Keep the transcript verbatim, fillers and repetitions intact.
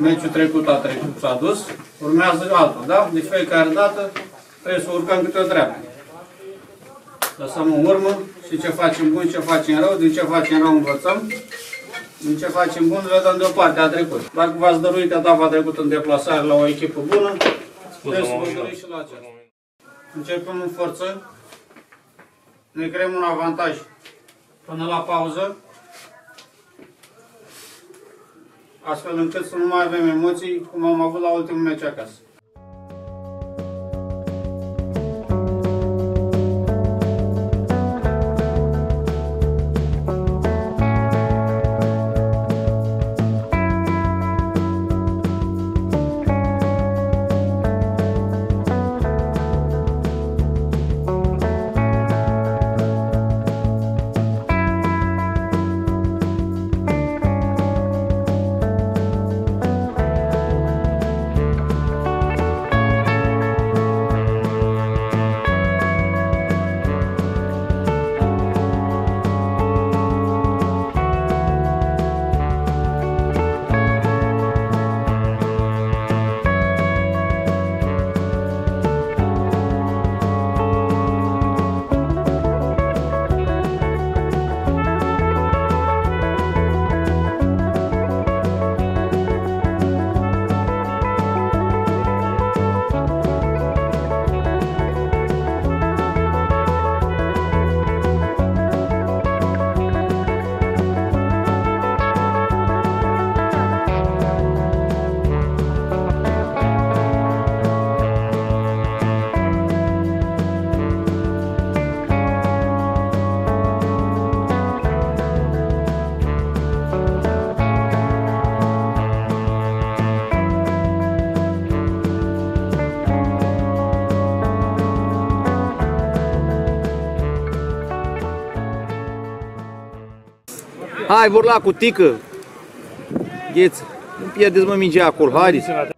meciul trecut a trecut, s-a dus, urmează altul, da? Deci fiecare dată trebuie să urcăm câte o treaptă. Lăsăm în urmă și ce facem bun, ce facem rău, din ce facem rău învățăm, din ce facem bun le dăm deoparte, a trecut. Dacă v-ați dăruit etapa trecută în deplasare la o echipă bună, trebuie să vă dăruiți și la aceasta. Începem în forță, ne creăm un avantaj până la pauză, astfel încât să nu mai avem emoții, cum am avut la ultimul meci acasă. Hai, vor la cu tică. Gheță. Nu pierdeți, mă, mingea acolo. Haideți.